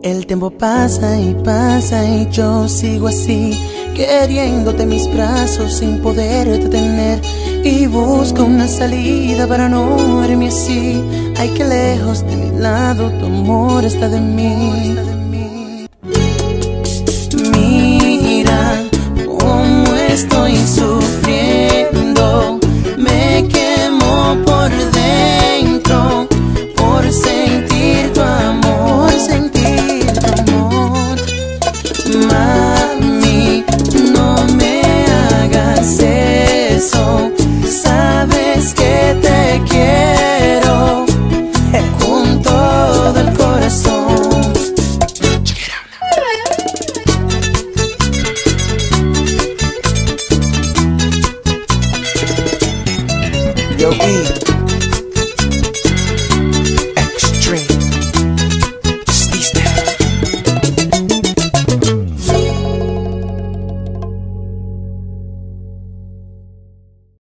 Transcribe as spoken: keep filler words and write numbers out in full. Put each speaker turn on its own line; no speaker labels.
El tiempo pasa y pasa y yo sigo así, queriéndote en mis brazos sin poderte tener. Y busco una salida para no verme así. Ay, que lejos de mi lado tu amor está de mí. Mira cómo estoy sola.